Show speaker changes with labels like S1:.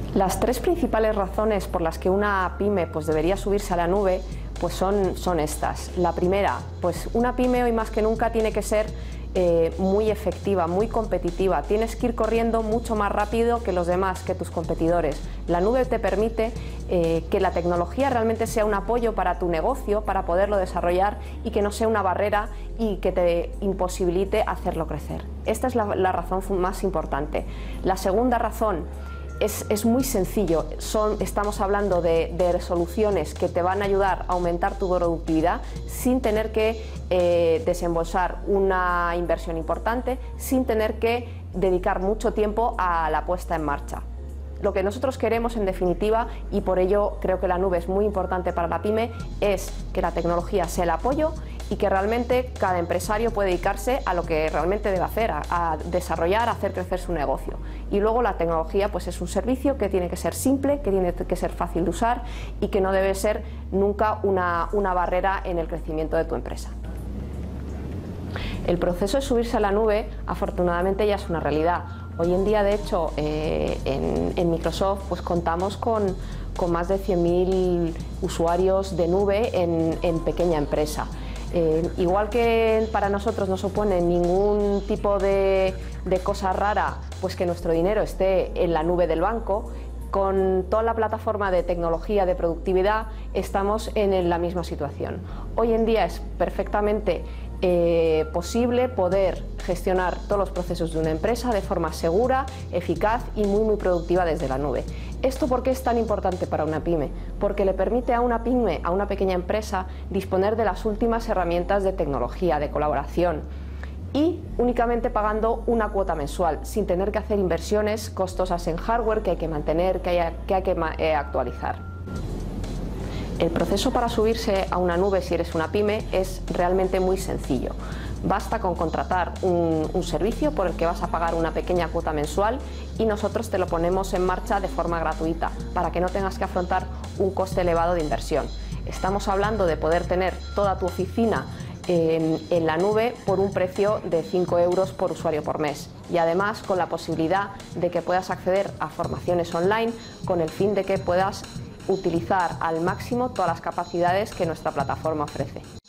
S1: Las tres principales razones por las que una pyme debería subirse a la nube son estas. La primera, una pyme hoy más que nunca tiene que ser muy efectiva, muy competitiva. Tienes que ir corriendo mucho más rápido que los demás, que tus competidores. La nube te permite que la tecnología realmente sea un apoyo para tu negocio, para poderlo desarrollar y que no sea una barrera y que te imposibilite hacerlo crecer. Esta es la razón más importante. La segunda razón es muy sencillo, estamos hablando de soluciones que te van a ayudar a aumentar tu productividad sin tener que desembolsar una inversión importante, sin tener que dedicar mucho tiempo a la puesta en marcha. Lo que nosotros queremos, en definitiva, y por ello creo que la nube es muy importante para la pyme, es que la tecnología sea el apoyo y que realmente cada empresario pueda dedicarse a lo que realmente debe hacer, a desarrollar, a hacer crecer su negocio. Y luego la tecnología es un servicio que tiene que ser simple, que tiene que ser fácil de usar y que no debe ser nunca una barrera en el crecimiento de tu empresa. El proceso de subirse a la nube, afortunadamente, ya es una realidad. Hoy en día, de hecho, en Microsoft contamos con más de 100.000 usuarios de nube en pequeña empresa. Igual que para nosotros no supone ningún tipo de cosa rara que nuestro dinero esté en la nube del banco, con toda la plataforma de tecnología de productividad estamos en la misma situación. Hoy en día es perfectamente posible poder gestionar todos los procesos de una empresa de forma segura, eficaz y muy productiva desde la nube. ¿Esto por qué es tan importante para una pyme? Porque le permite a una pyme, a una pequeña empresa, disponer de las últimas herramientas de tecnología, de colaboración, y únicamente pagando una cuota mensual, sin tener que hacer inversiones costosas en hardware que hay que mantener, que hay que actualizar. El proceso para subirse a una nube, si eres una pyme, es realmente muy sencillo. Basta con contratar un servicio por el que vas a pagar una pequeña cuota mensual y nosotros te lo ponemos en marcha de forma gratuita para que no tengas que afrontar un coste elevado de inversión. Estamos hablando de poder tener toda tu oficina en la nube por un precio de 5 euros por usuario por mes y además con la posibilidad de que puedas acceder a formaciones online con el fin de que puedas utilizar al máximo todas las capacidades que nuestra plataforma ofrece.